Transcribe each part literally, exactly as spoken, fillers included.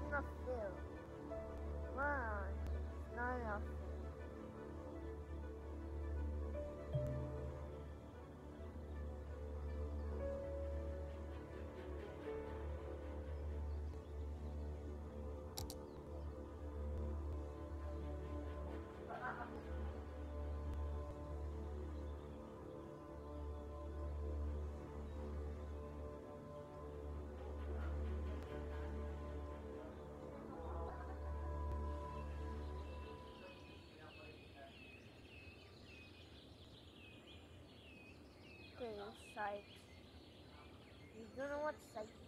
enough fill. Wow, not enough. Okay, site. You don't know what site is.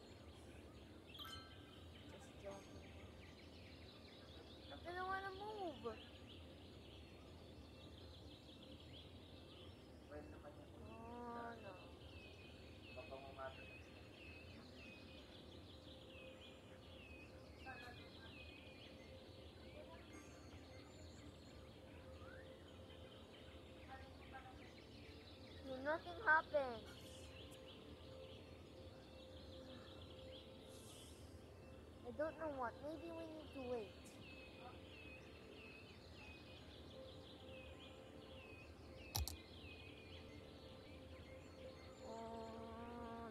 Just joking. I didn't want to move. Oh no. Okay, nothing happens. I don't know what. Maybe we need to wait. Oh,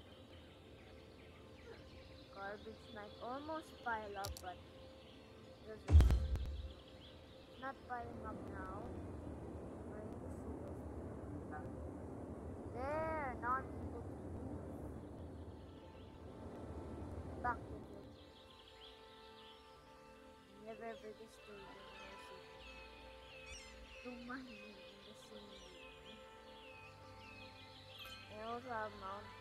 garbage might almost pile up, but doesn't. Not piling up now. We're in the seals. There, now I'm able to move. Back to the never ever destroy the music. Don't mind me in the same way. I also have mountains.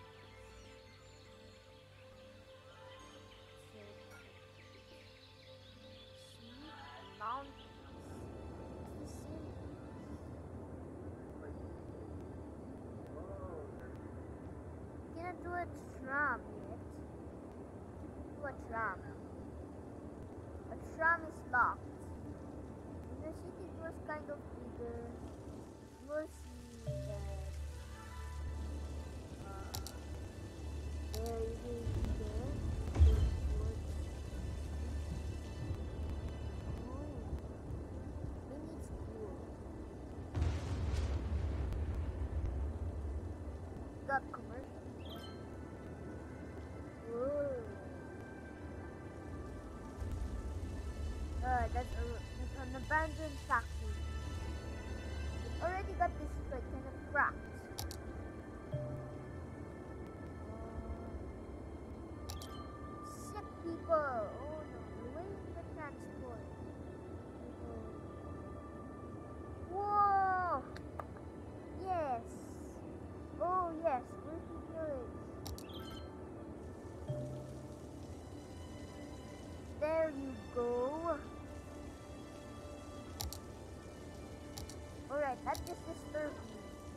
See? Mountains. It's the same. Cannot do a tram yet. Do a tram. A tram is locked. When the city was kind of bigger, you will see that uh, there is there. Tilport. Oh, maybe it's cool. Got commercial. Whoa. Uh, that's, a, that's an abandoned factory. It already got destroyed, kind of cracked. Sick people! Oh no, they're waiting for transport. Whoa! Yes! Oh yes, where's the village? There you go. Alright, that just disturbed me.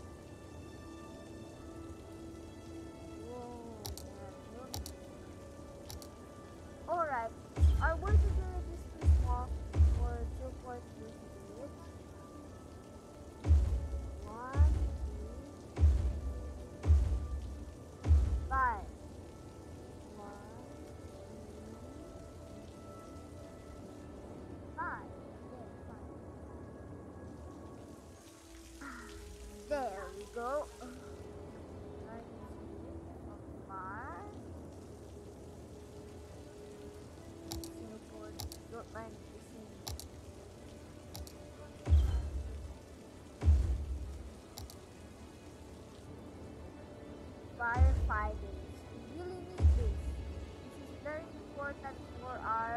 Whoa, yeah. Alright, our work village is too small for Tilport to do it. One, two, five. Five. There we go. Right here. Five. Tilport. Don't mind the scene. Firefighters. We really need this. This is very important for our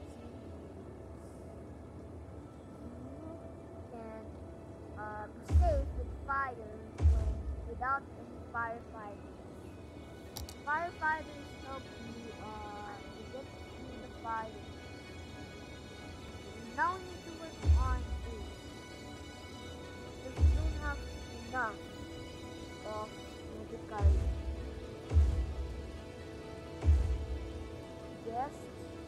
Uh, be safe with fire when, without any firefighters. Firefighters help you uh, to get through the fire. We now need to work on this because we don't have enough of medical guests,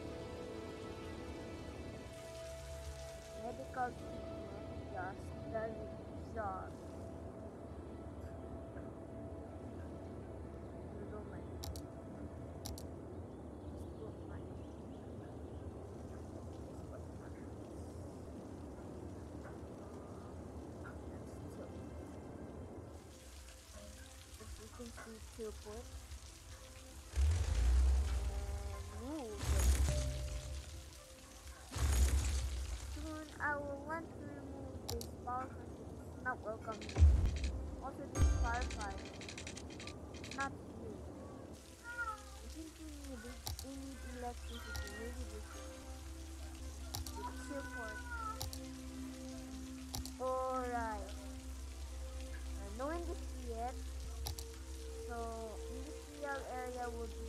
medical treatment just doesn't exhaust. You don't mind. Just don't mind. Tilport. And move. Soon I will want to remove this power because it's not welcome here. Also this firefighter. It's not here. I think we need it. We need electricity. Maybe this is the Tilport. Alright. Uh, no industry yet. So industrial area will be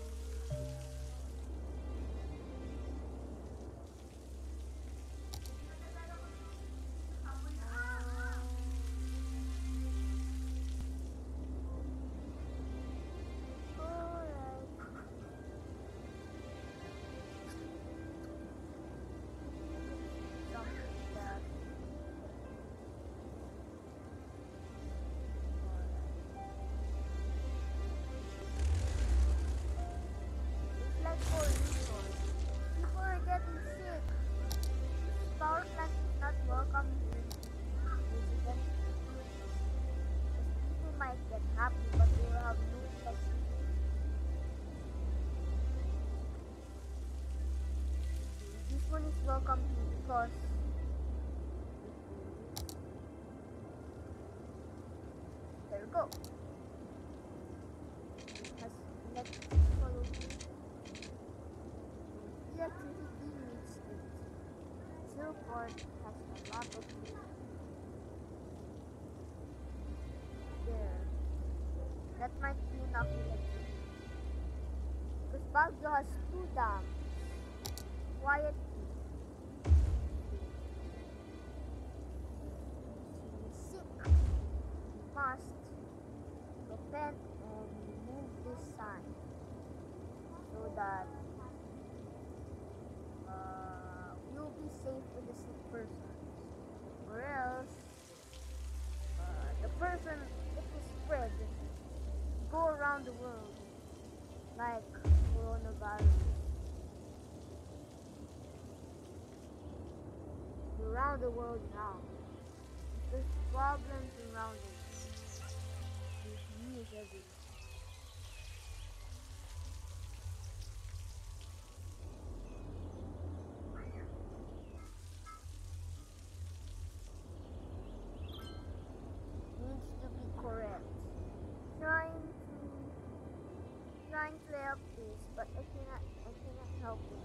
welcome to because there we go. It has electricity electricity needs it. Tilport has a lot of it. There. That might be enough electricity. Because Baguio has two dams. Quiet. Must repent and remove this sign so that uh, we'll be safe with the sick person, or else uh, the person, it will spread, go around the world like coronavirus. Around the world now. There's problems around the world. News everywhere. Needs to be correct. Trying to trying to help this, but I cannot I cannot help it.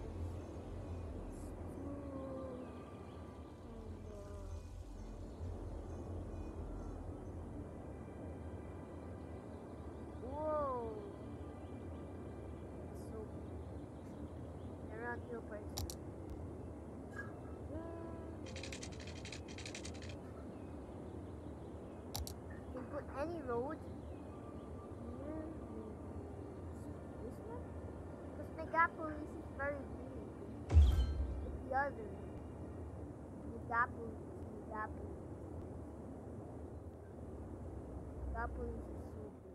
Your person. You can put any road here. This one? Because Megapolis is very big. It's the other. Megapolis. Megapolis. Megapolis is so big.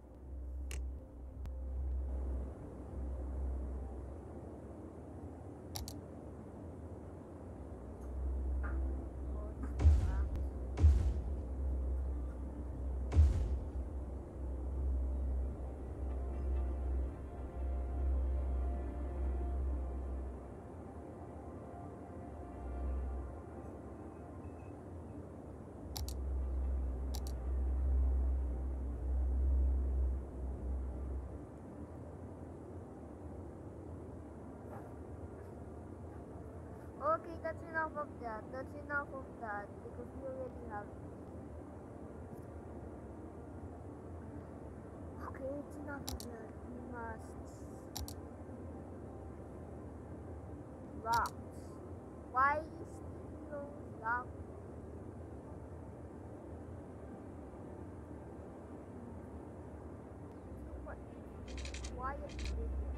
Okay, that's enough of that. That's enough of that because we already have it. Okay, it's enough of that. We must rocks. Why is those rocks? What? Why is it?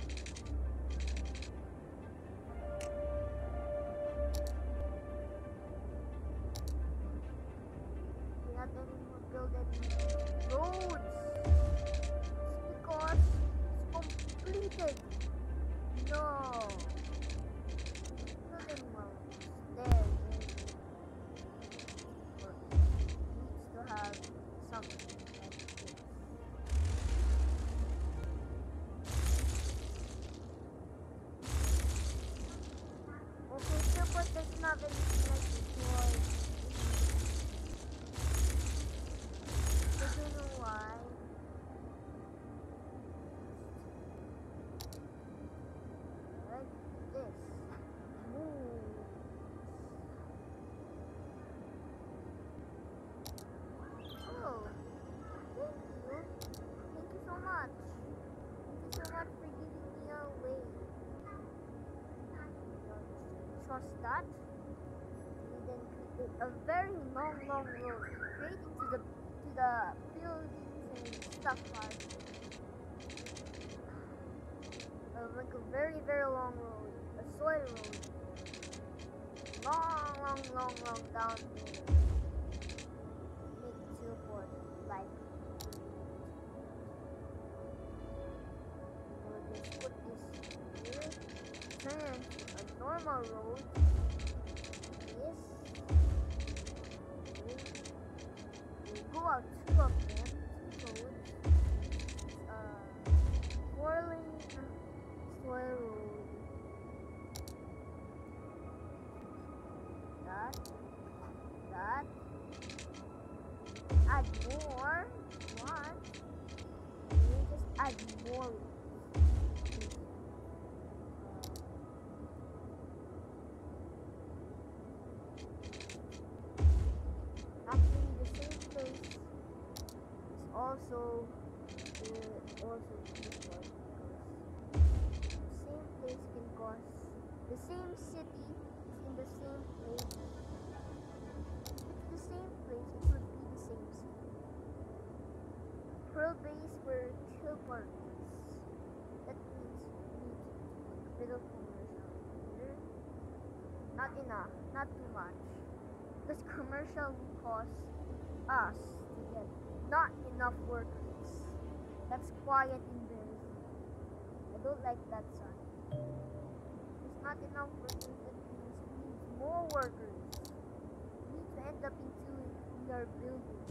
Build any roads. It's because it's completed. No. Build any more roads. There. It needs to have something like this. cross that. We then create a very long, long road, creating to the to the buildings and stuff like. Uh, like a very, very long road, a soil road, long, long, long, long down there. Make Tilport like. We'll just put this here, turn to a normal road. This. We'll go out two of them, two roads. Uh, four lane soil road. That. That. Add more. One. We just add more. Actually, the same place is also uh, also Tilport, because the same place can cause the same city is in the same place. If it's the same place, it would be the same city. Pearl base where Tilport is. That means we need a bit of commercial here. Not enough, not too much. This commercial will cause us to get not enough workers. That's quiet in there. I don't like that sign. There's not enough workers. That means we need more workers. We need to end up into in our buildings.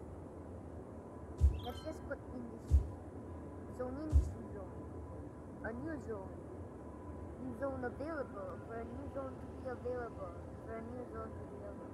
Let's just put industry. Zone industry zone. A new zone. New zone available. For a new zone to be available. For a new zone to be available.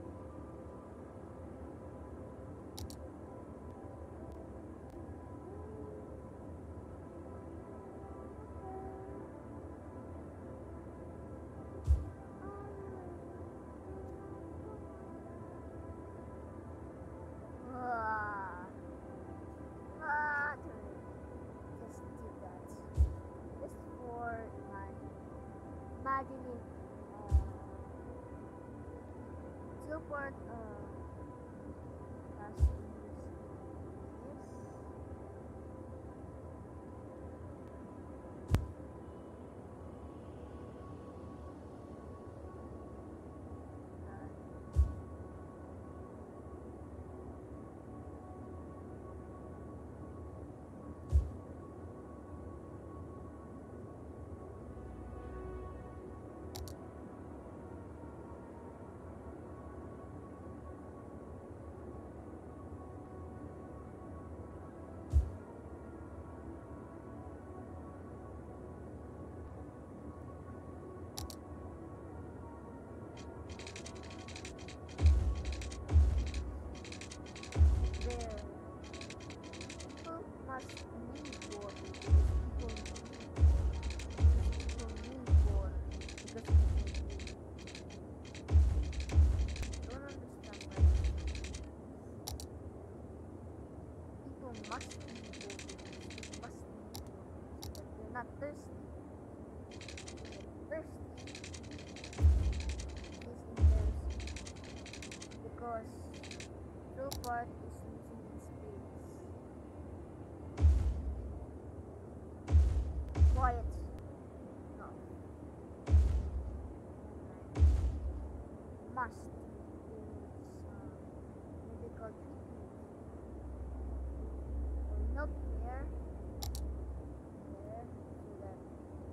Ah, ah, just do that. Just for imagine, imagine if uh, Tilport uh, has to use this. Must be voting. Must be voting. But they're not thirsty. They're thirsty. Is embarrassing. Because Tilport is losing its space. Quiet. No. Must is uh, medical treatment. Up there, there, so that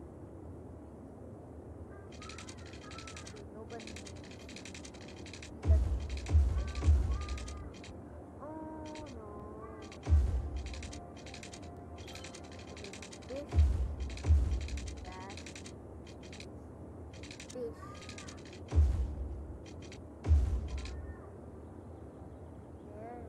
so nobody that, oh no, this, that, fish, there.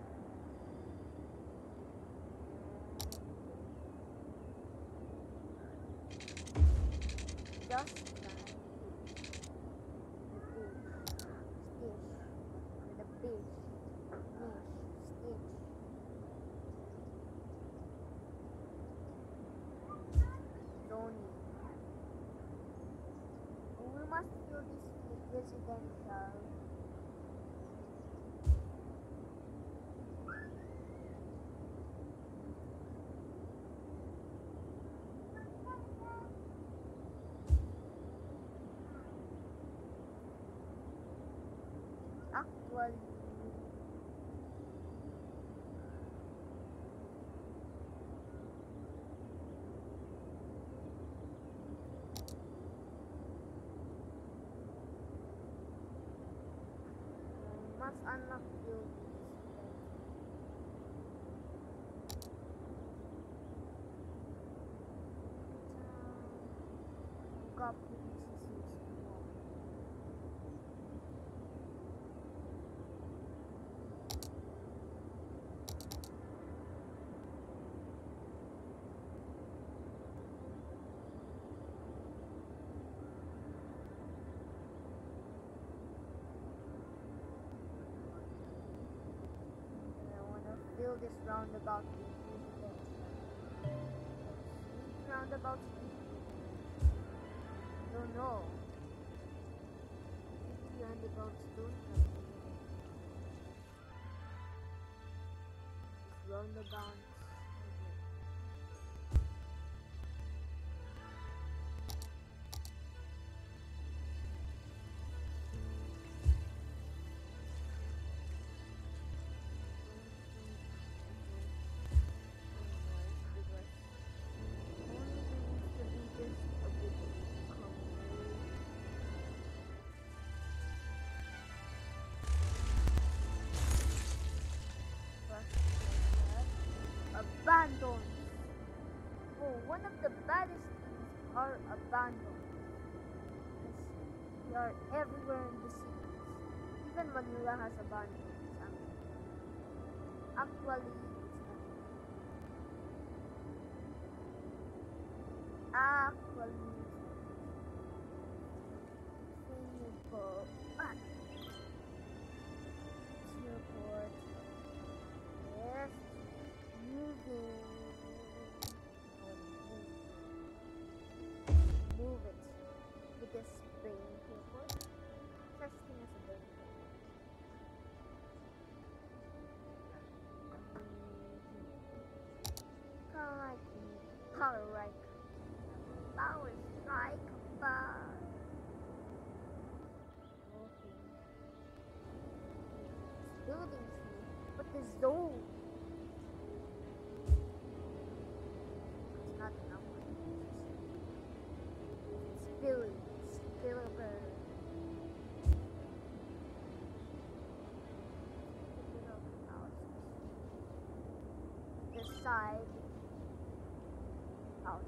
Just like the fish, the fish, niche, stitch. Zoning. We must residential. Actually, must unlock buildings. Got build this roundabout with residential. Roundabout don't know. Roundabouts don't have roundabouts. Abandoned. Oh, one of the baddest things are abandoned. They are everywhere in the cities. Even Manila has abandoned. Actually, it's not. Actually, Tilport. Ah. Tilport. Yes. Moving. Move it with this brain Tilport. Such thing as a brain Power Power right. Power strike. Power. Okay. It's buildings here, but the zone. Not enough. Spill, spillover. The side houses.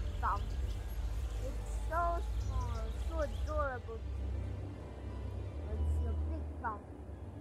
It's so small, so adorable. found it.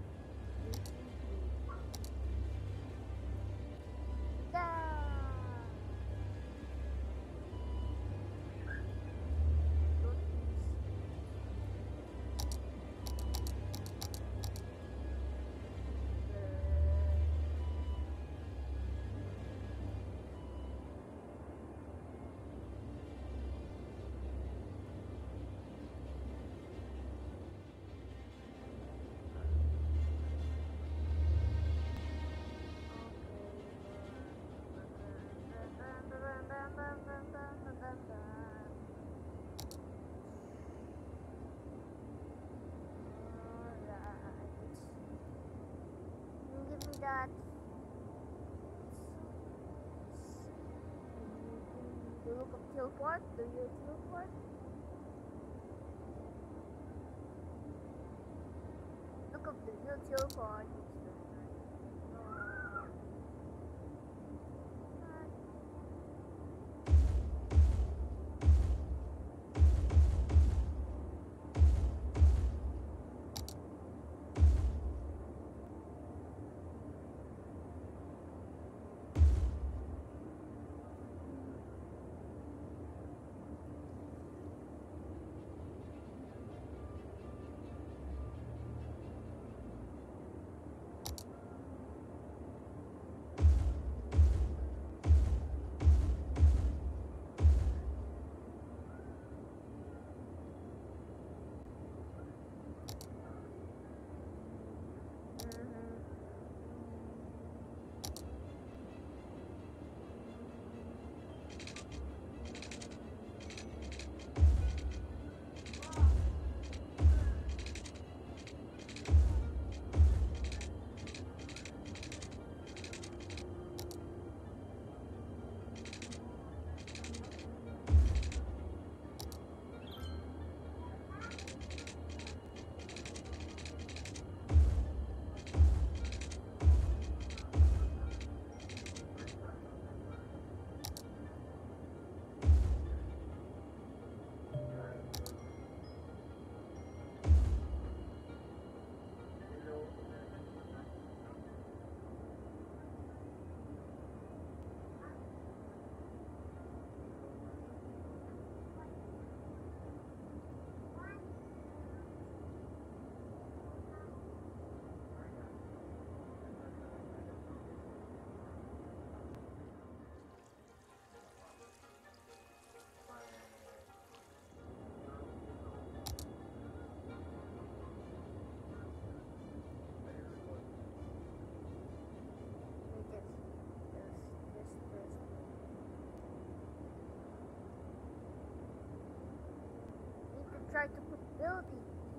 That the look of Tilport, do you Tilport? Look of the real Tilport. Try to put building.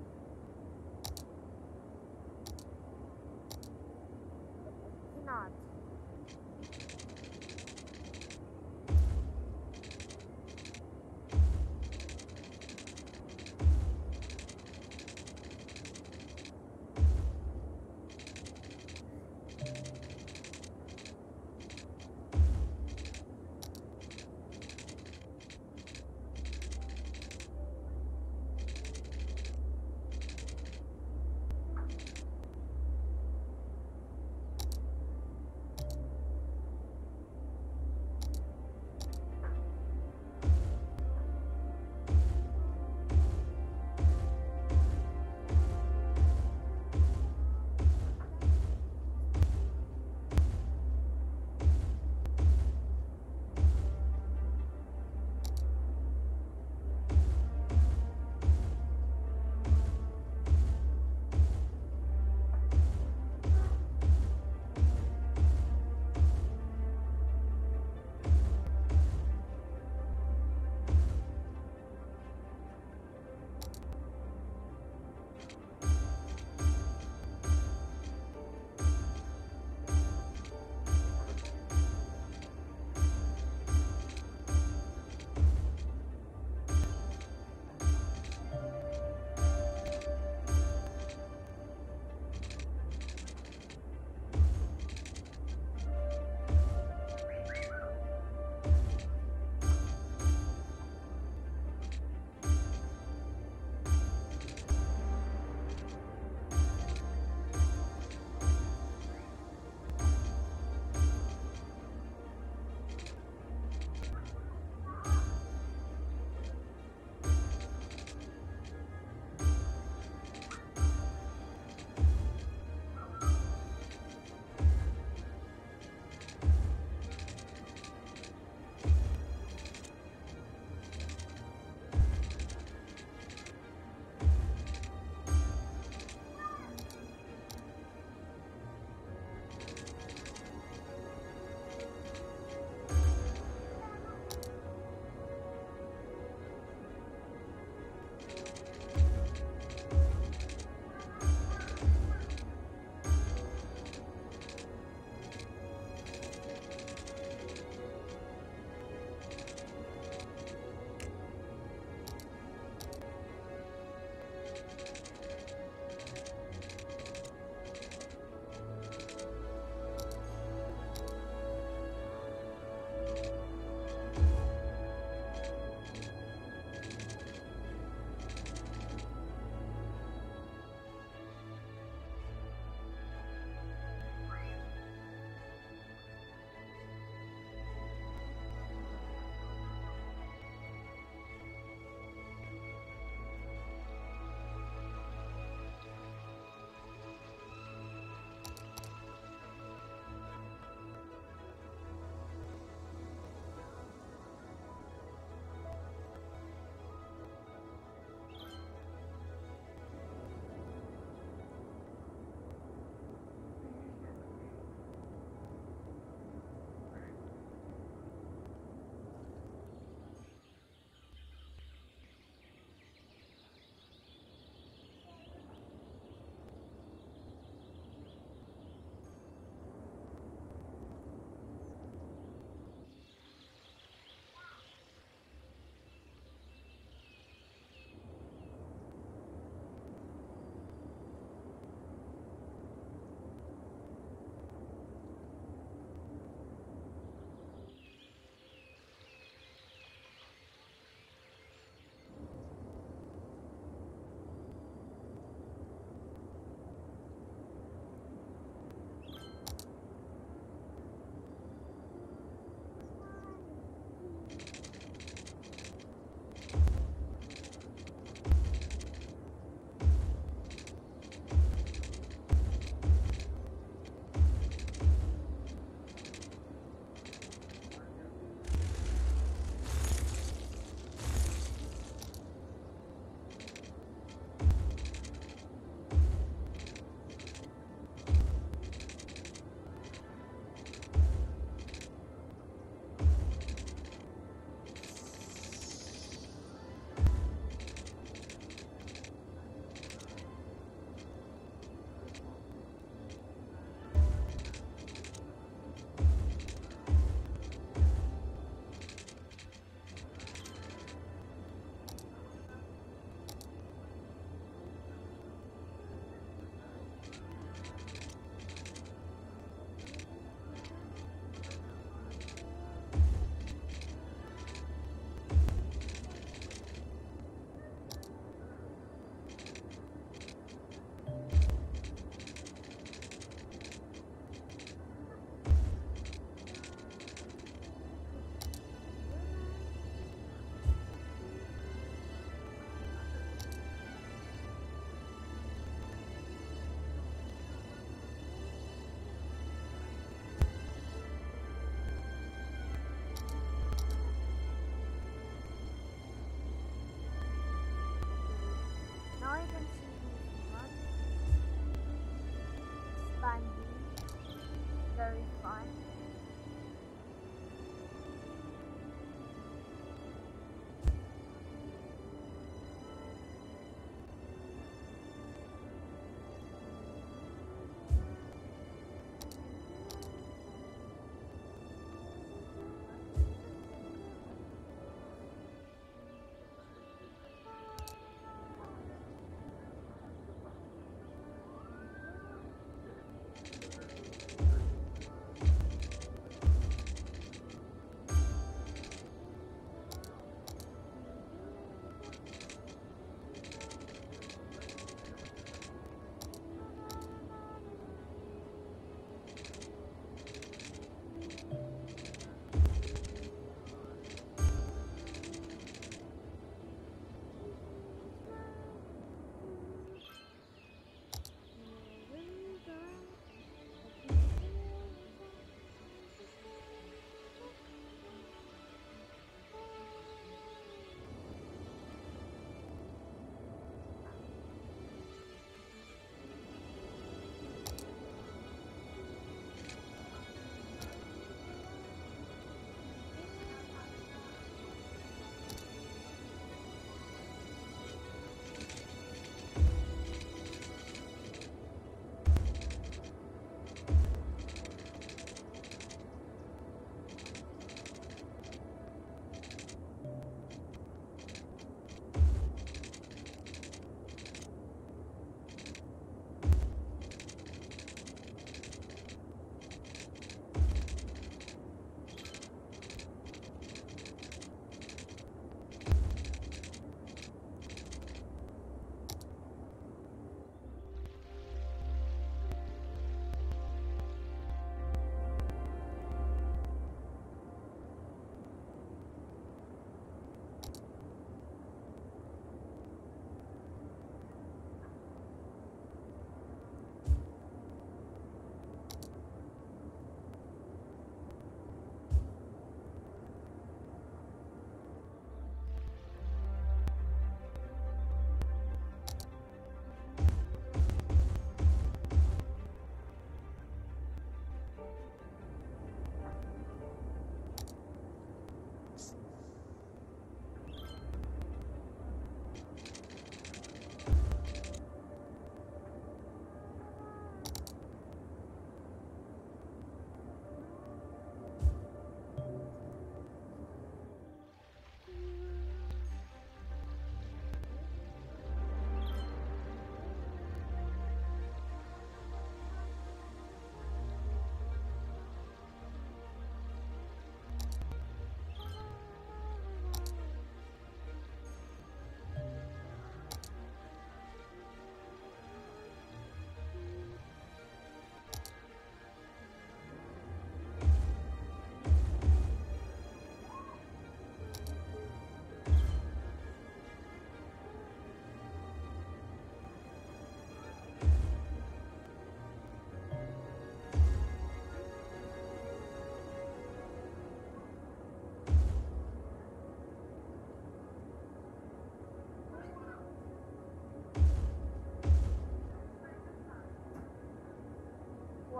But not.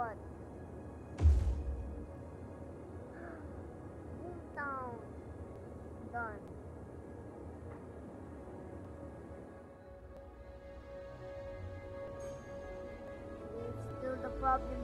what? Boomtown. Done. It's still the problem.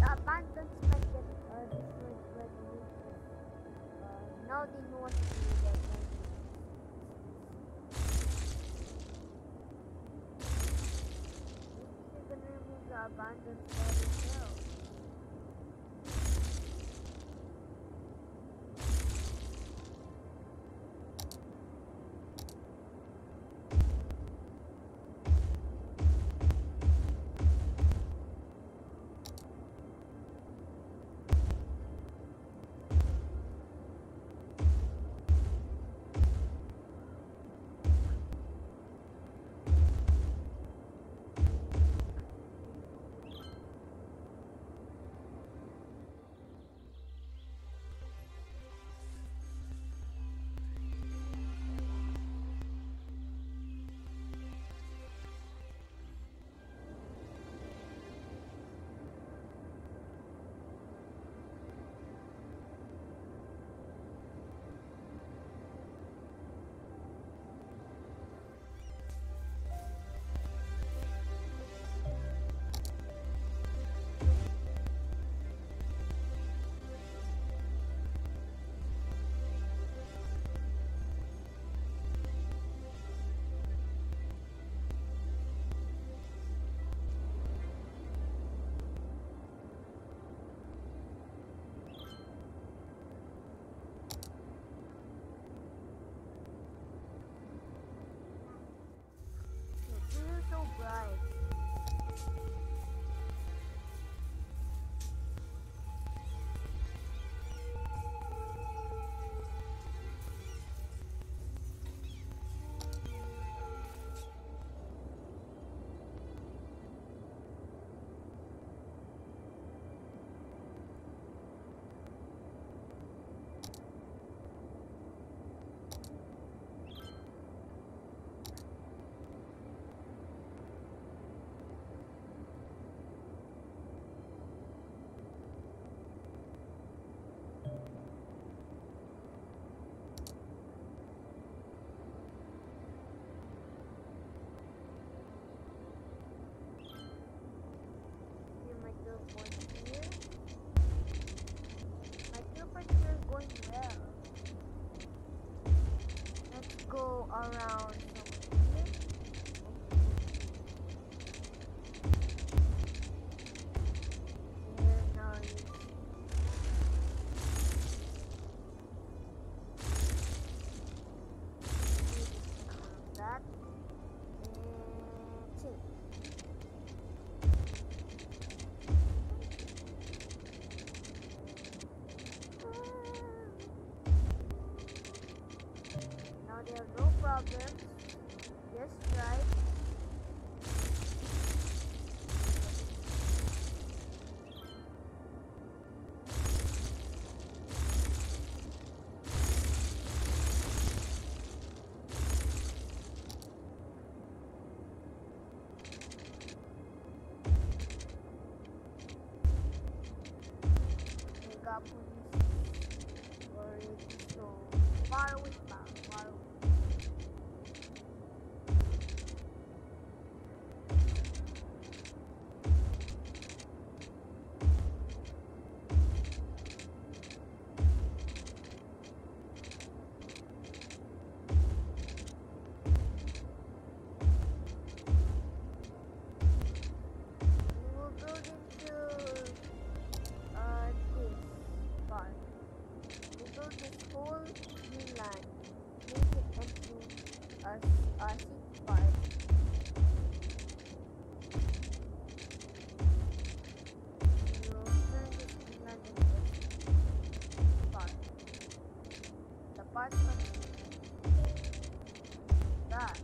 abandoned might get uh, destroyed gradually. Uh, now they know what to do with their friends. Maybe they're gonna remove the abandoned spot as well. Go around here. Here now is that and two. Now there are no problems. Just try. We got police already so far away, far, far away. We will build into uh, this part. We build this whole new land, make it into a, a city part. We will turn this land into a park. The park must be that.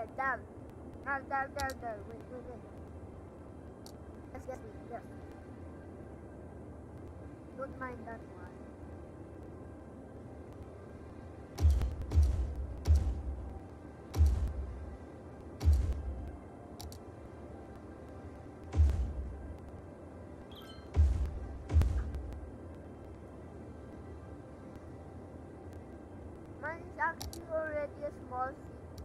yeah, damn. There, there, there, there. Wait, wait, wait. Yes, yes, wait, yes. Don't mind that one. Mine is actually already a small city.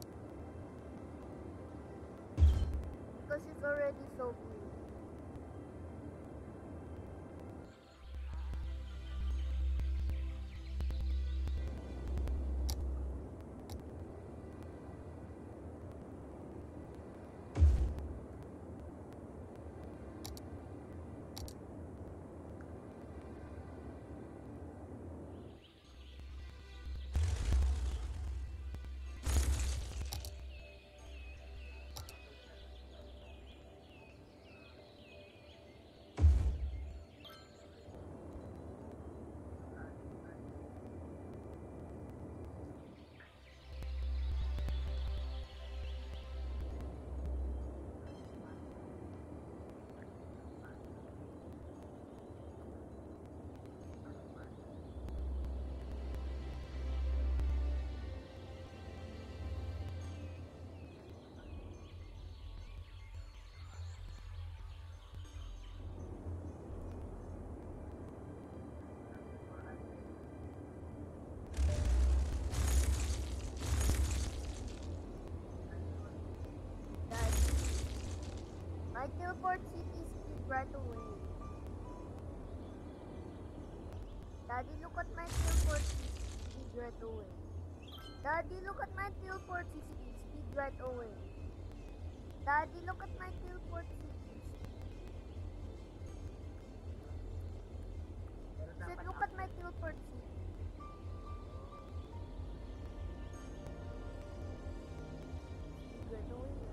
Because it's already so big. My Tilport city is right away. Daddy, look at my Tilport city speed right away. Daddy, look at my Tilport city speed right away. Daddy, look at my Tilport city. Said, look at my Tilport city. Speed right away, right?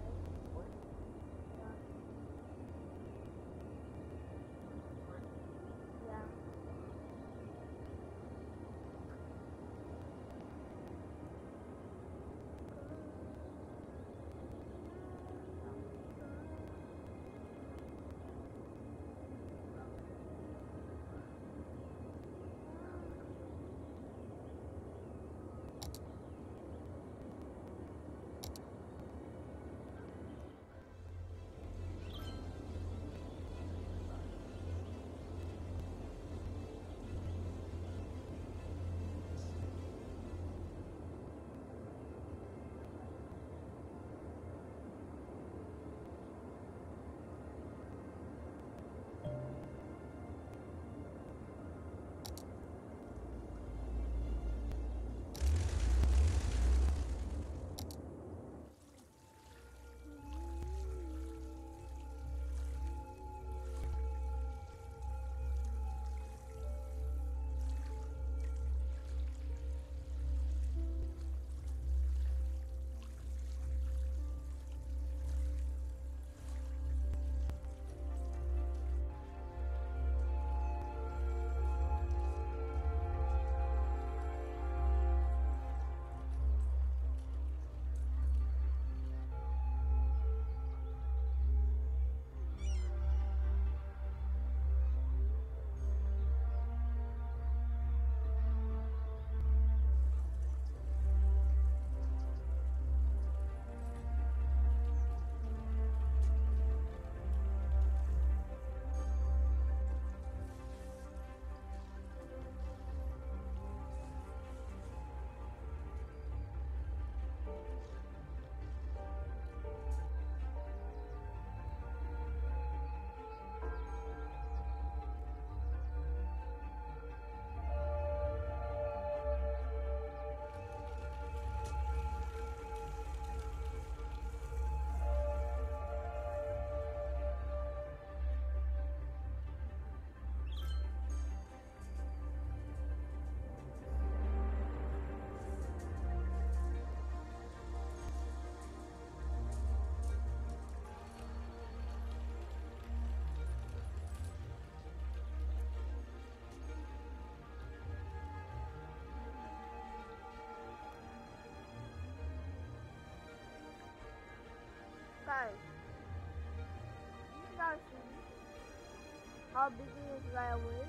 How big is his railway?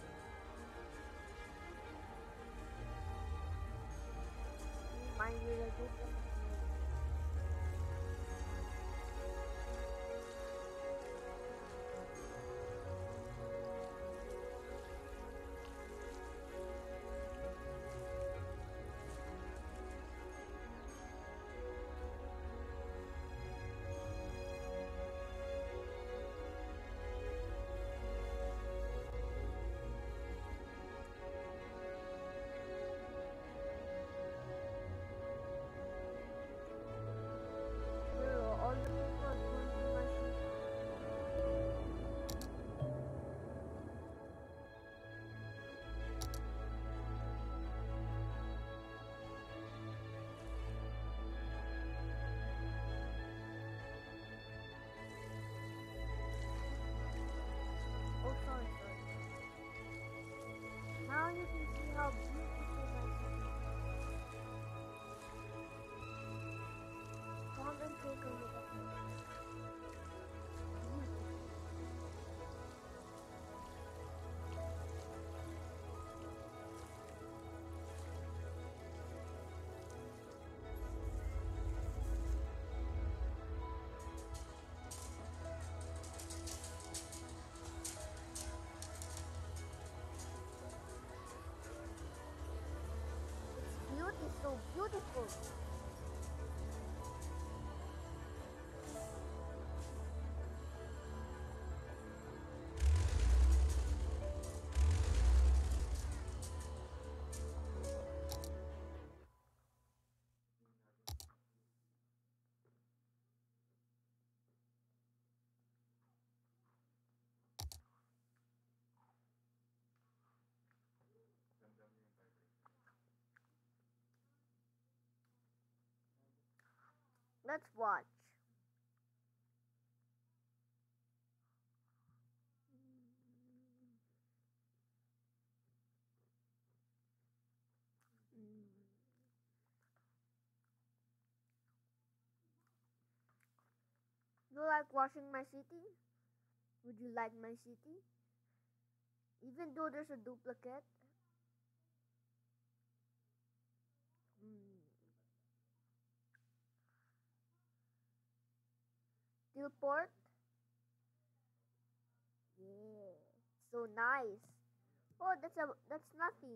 Mind you, that this is all the people are going to my city. Oh, sorry, sorry. Now you can see how beautiful my city is. Come and take a look at it. Beauty is so beautiful. Let's watch. You like watching my city? Would you like my city? Even though there's a duplicate? Mm. Tilport? Yeah, so nice. Oh, that's a that's nothing.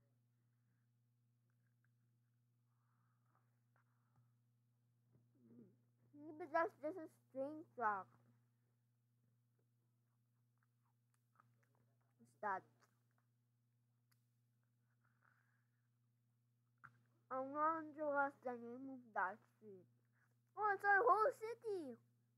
Maybe that's just a train track. What's that? I'm not sure what's the name of that street. Oh, it's our whole city.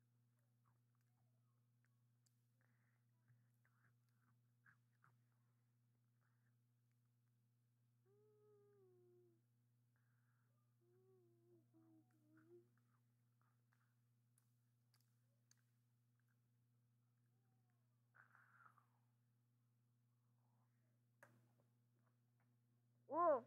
Whoa.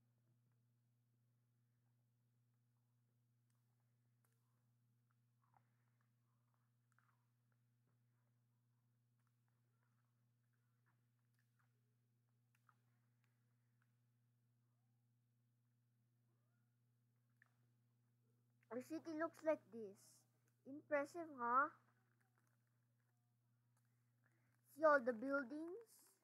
Our city looks like this. Impressive, huh? See all the buildings?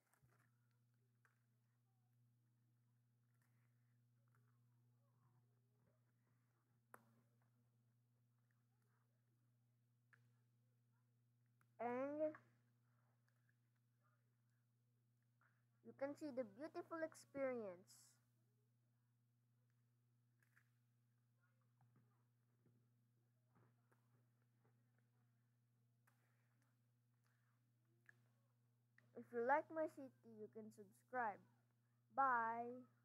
And you can see the beautiful experience. If you like my city, you can subscribe. Bye.